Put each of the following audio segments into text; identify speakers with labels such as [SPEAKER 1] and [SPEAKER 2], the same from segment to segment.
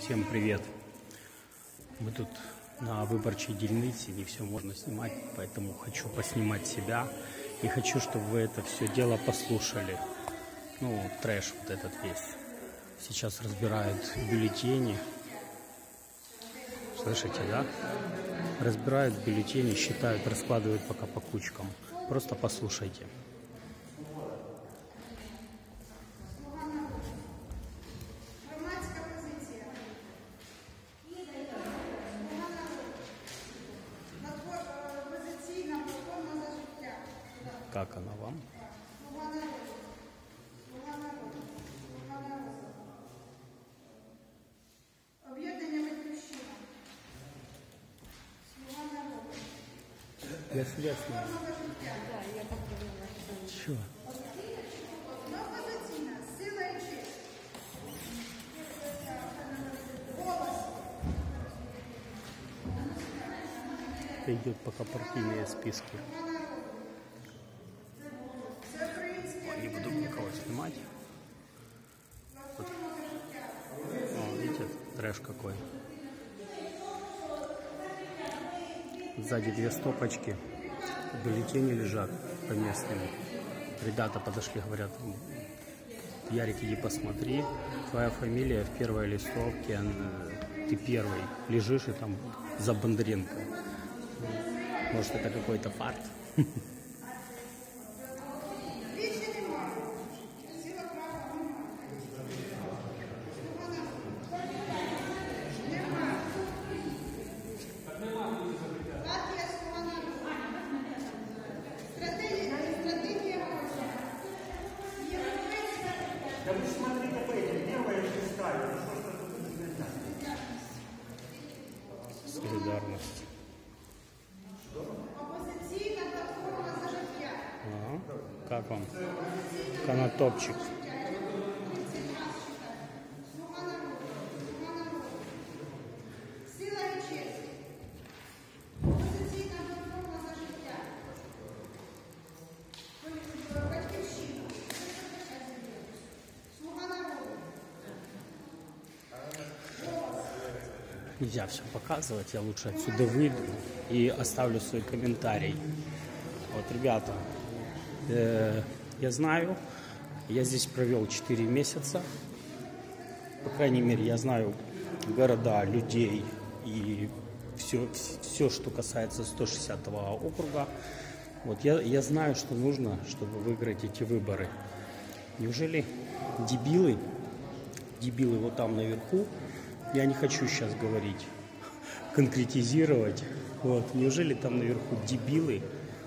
[SPEAKER 1] Всем привет! Мы тут на выборчей дільниці, не все можно снимать, поэтому хочу поснимать себя и хочу, чтобы вы это все дело послушали. Ну, трэш вот этот весь. Сейчас разбирают бюллетени. Слышите, да? Разбирают бюллетени, считают, раскладывают пока по кучкам. Просто послушайте. Как она вам? Я себя снимаю.
[SPEAKER 2] Да, я так поняла.
[SPEAKER 1] Чё? Это идет пока партийные списки. Не буду никого снимать. Вот. О, видите, трэш какой. Сзади две стопочки. Бюллетени лежат по местным. Ребята подошли, говорят: Ярик, иди посмотри, твоя фамилия в первой листовке, ты первый лежишь, и там за Бондаренко. Может, это какой-то фарт?
[SPEAKER 3] Да вы смотрите по этим, первая и шестая.
[SPEAKER 1] Солидарность. Ага. Как вам? Конотопчик. Нельзя все показывать, я лучше отсюда выйду и оставлю свой комментарий. Вот, ребята, я знаю, я здесь провел 4 месяца. По крайней мере, я знаю города, людей и все, что касается 160-го округа. Вот, я знаю, что нужно, чтобы выиграть эти выборы. Неужели дебилы вот там наверху, я не хочу сейчас говорить, конкретизировать. Вот. Неужели там наверху дебилы,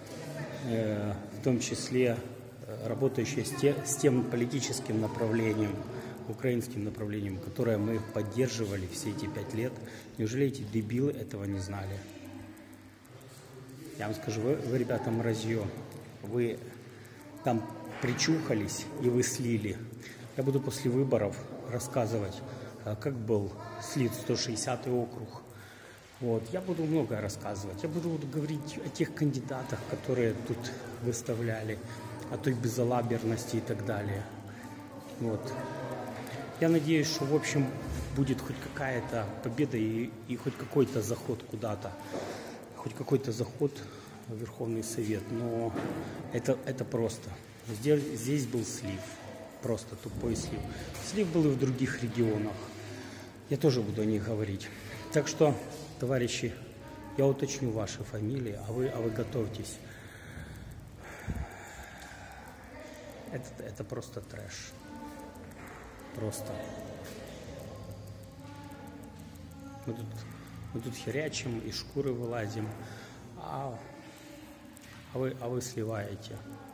[SPEAKER 1] в том числе работающие с тем политическим направлением, украинским направлением, которое мы поддерживали все эти 5 лет, неужели эти дебилы этого не знали? Я вам скажу, вы ребята, мразье, вы там причухались и вы слили. Я буду после выборов рассказывать, как был слит 160-й округ. Вот. Я буду многое рассказывать. Я буду говорить о тех кандидатах, которые тут выставляли, о той безалаберности и так далее. Вот. Я надеюсь, что в общем будет хоть какая-то победа и хоть какой-то заход куда-то. Хоть какой-то заход в Верховный Совет. Но это просто. Здесь был слив. Просто тупой слив. Слив был и в других регионах. Я тоже буду о них говорить. Так что, товарищи, я уточню ваши фамилии, а вы готовьтесь. Это просто трэш. Просто. Мы тут херячим и шкуры вылазим, а вы сливаете.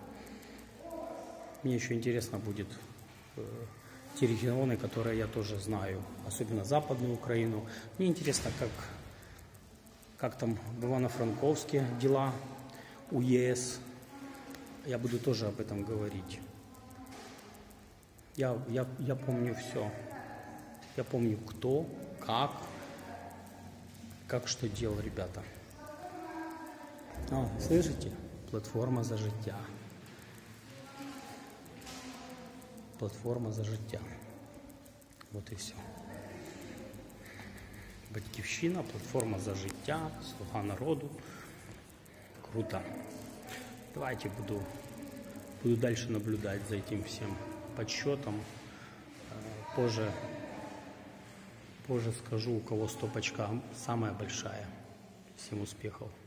[SPEAKER 1] Мне еще интересно будет те регионы, которые я тоже знаю, особенно Западную Украину. Мне интересно, как там в Ивано-Франковске дела у ЕС. Я буду тоже об этом говорить. Я помню все. Я помню, кто, как что делал, ребята. Слышите? Платформа за життя. Платформа за життя. Вот и все. Батьківщина, платформа за життя, Слуга народу. Круто. Давайте буду дальше наблюдать за этим всем подсчетом. Позже скажу, у кого стопочка самая большая. Всем успехов.